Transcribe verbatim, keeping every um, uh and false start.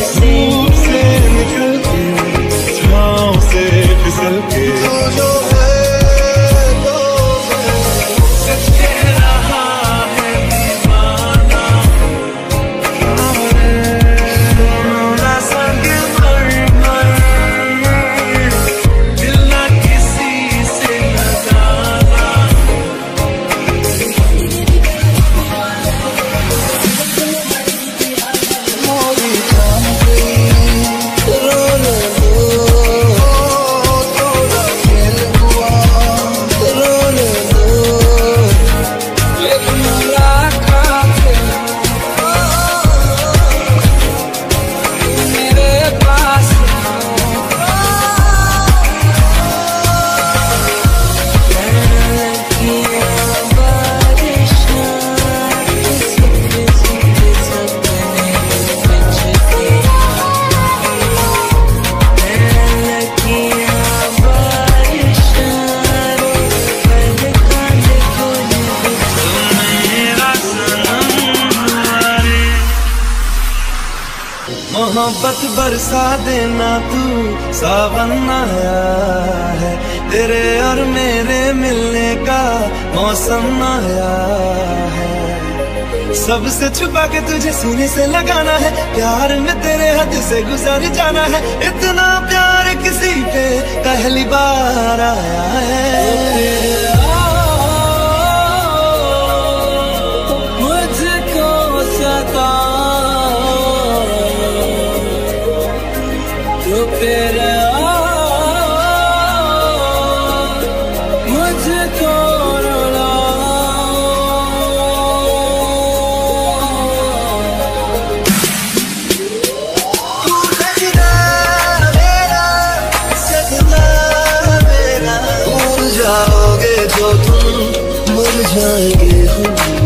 धूप से निकल के छाँव से फिसल के जो है तो सच कह रहा है दीवाना। सोना संग मर मर दिल ना किसी से लगाना। मोहब्बत बरसा देना तू सावन आया है, तेरे और मेरे मिलने का मौसम आया है। सबसे छुपा के तुझे सीने से लगाना है, प्यार में तेरे हद से गुजर जाना है। इतना प्यार किसी पे पहली बार आया है। मुझको सता तो फिर मुझको रुला। तू सजना मेरा, सजना मेरा, भूल जाओगे जो तुम मर जाएंगे हम।